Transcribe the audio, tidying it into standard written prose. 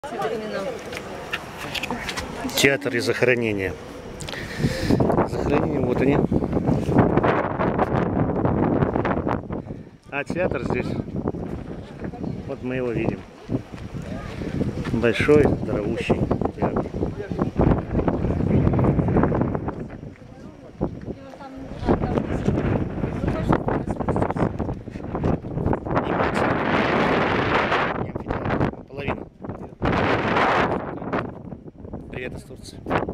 Театр и захоронение. Захоронение, вот они. А театр здесь. Вот мы его видим. Большой, здоровущий театр. Половина. Привет из Турции.